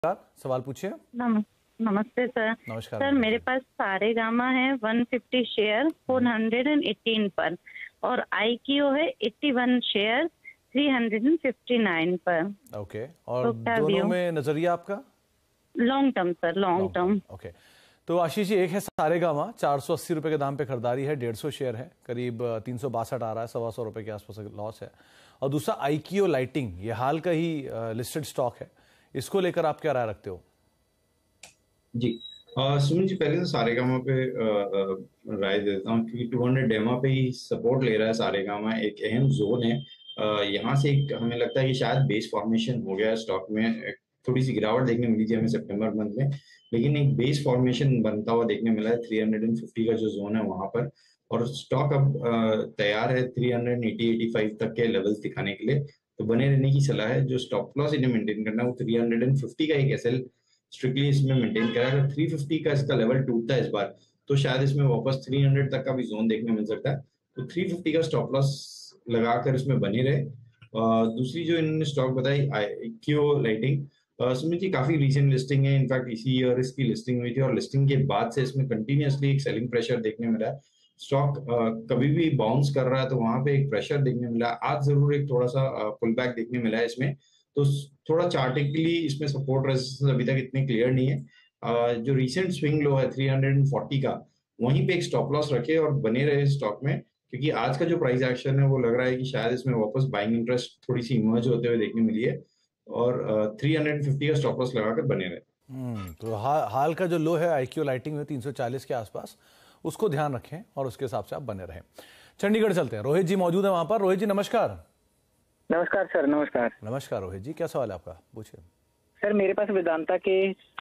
सवाल पूछिए। नमस्ते सर। नमस्कार। सर मेरे पास सारेगामा है 150 शेयर 418 पर और आईक्यू है 81 शेयर 359 पर। ओके, और तो दोनों में नजरिया आपका? Long term sir, long term. Okay, तो आशीष जी, एक है सारेगामा, 480 रुपए के दाम पे खरीदारी है, 150 शेयर है, करीब 362 आ रहा है, 125 रुपए के आसपास लॉस है। और दूसरा आईक्यू लाइटिंग, ये हाल का ही लिस्टेड स्टॉक है, इसको लेकर आप क्या राय रखते हो? जी, सुमन जी, पहले तो सारेगामा पे राय देता हूँ क्योंकि 200 डेमा पे ही सपोर्ट ले रहा है सारेगामा, एक अहम जोन है। यहाँ से एक हमें लगता है कि शायद बेस फॉर्मेशन हो गया है स्टॉक में। थोड़ी सी गिरावट देखने मिली थी हमें सितंबर मंथ में, लेकिन एक बेस फॉर्मेशन बनता हुआ देखने मिला है 350 का जो जोन है वहां पर। और स्टॉक अब तैयार है 380-85 तक के लेवल्स दिखाने के लिए, तो बने रहने की सलाह है। जो स्टॉप लॉस इन्हें मेंटेन करना है वो 350 का एक एसएल स्ट्रिक्टली इसमें मेंटेन करा। अगर 350 का इसका लेवल टूटता है इस बार, तो शायद इसमें वापस 300 तक का भी जोन देखने मिल सकता है। तो 350 का स्टॉप लॉस लगाकर इसमें बने रहे। दूसरी जो इन्होंने स्टॉक बताई आईक्यू लाइटिंग, सुमित जी, काफी रीसेंट लिस्टिंग है, इनफैक्ट इसी ईयर इसकी लिस्टिंग हुई थी और लिस्टिंग के बाद से इसमें कंटिन्यूअसली एक सेलिंग प्रेशर देखने मिला है। स्टॉक कभी भी बाउंस कर रहा है तो वहां पे एक प्रेशर देखने मिला। आज जरूर एक थोड़ा सा पुल बैक देखने मिला है इसमें, तो थोड़ा चार्टिकली इसमें सपोर्ट रेजिस्टेंस अभी तक इतने क्लियर नहीं है। जो रीसेंट स्विंग लो है 340 का, वहीं पे एक स्टॉप लॉस रखे और बने रहे स्टॉक में, क्योंकि आज का जो प्राइस एक्शन है वो लग रहा है कि शायद इसमें वापस बाइंग इंटरेस्ट थोड़ी सी इमर्ज होते हुए देखने मिली है। और 350 का स्टॉप लॉस लगाकर बने रहे। तो हाल का जो लो है आईक्यू लाइटिंग में 340 के आसपास, उसको ध्यान रखें और उसके हिसाब से आप बने रहें। चंडीगढ़ चलते हैं, रोहित जी मौजूद है वहां पर। रोहित जी नमस्कार। नमस्कार सर। नमस्कार नमस्कार रोहित जी, क्या सवाल है आपका, पूछिए। सर मेरे पास वेदांता के